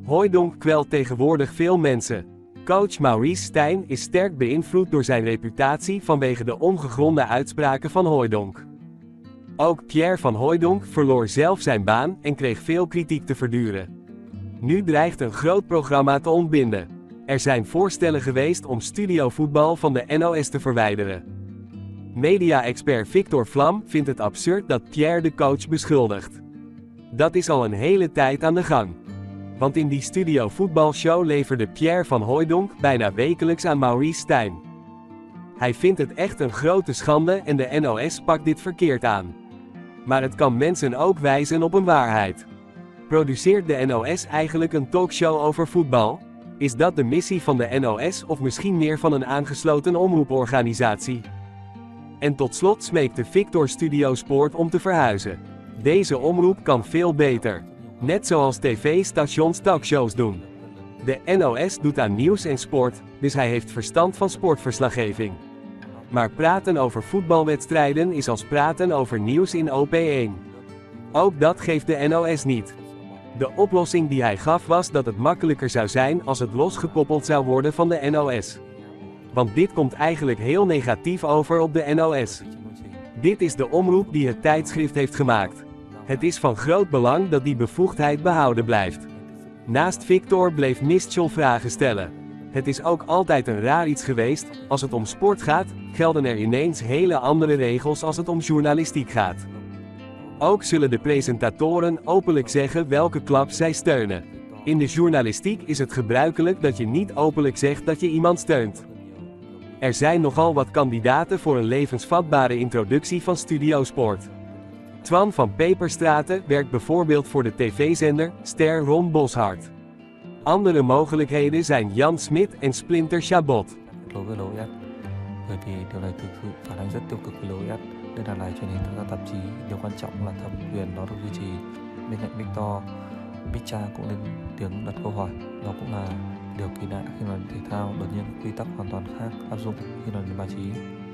Hooijdonk kwelt tegenwoordig veel mensen. Coach Maurice Stijn is sterk beïnvloed door zijn reputatie vanwege de ongegronde uitspraken van Hooijdonk. Ook Pierre van Hooijdonk verloor zelf zijn baan en kreeg veel kritiek te verduren. Nu dreigt een groot programma te ontbinden. Er zijn voorstellen geweest om studiovoetbal van de NOS te verwijderen. Media-expert Victor Vlam vindt het absurd dat Pierre de coach beschuldigt. Dat is al een hele tijd aan de gang. Want in die studiovoetbalshow leverde Pierre van Hooijdonk bijna wekelijks aan Maurice Stijn. Hij vindt het echt een grote schande en de NOS pakt dit verkeerd aan. Maar het kan mensen ook wijzen op een waarheid. Produceert de NOS eigenlijk een talkshow over voetbal? Is dat de missie van de NOS of misschien meer van een aangesloten omroeporganisatie? En tot slot smeekte Victor Studio Sport om te verhuizen. Deze omroep kan veel beter. Net zoals tv-stations talkshows doen. De NOS doet aan nieuws en sport, dus hij heeft verstand van sportverslaggeving. Maar praten over voetbalwedstrijden is als praten over nieuws in OP1. Ook dat geeft de NOS niet. De oplossing die hij gaf was dat het makkelijker zou zijn als het losgekoppeld zou worden van de NOS. Want dit komt eigenlijk heel negatief over op de NOS. Dit is de omroep die het tijdschrift heeft gemaakt. Het is van groot belang dat die bevoegdheid behouden blijft. Naast Victor bleef Mistjol vragen stellen. Het is ook altijd een raar iets geweest, als het om sport gaat, gelden er ineens hele andere regels als het om journalistiek gaat. Ook zullen de presentatoren openlijk zeggen welke club zij steunen. In de journalistiek is het gebruikelijk dat je niet openlijk zegt dat je iemand steunt. Er zijn nogal wat kandidaten voor een levensvatbare introductie van Studio Sport. Twan van Peperstraten werkt bijvoorbeeld voor de tv-zender Ster Ron Boshart. Andere mogelijkheden zijn Jan Smit en Splinter Chabot. Bởi vì điều này thực sự phản ánh rất tiêu cực với LOS, nên là đài truyền hình tham gia tạp chí. Điều quan trọng là thẩm quyền nó được duy trì. Bên cạnh Victor, Bicha cũng lên tiếng đặt câu hỏi. Đó cũng là điều kỳ lạ khi mà thể thao, đột nhiên quy tắc hoàn toàn khác áp dụng khi nói đến báo chí.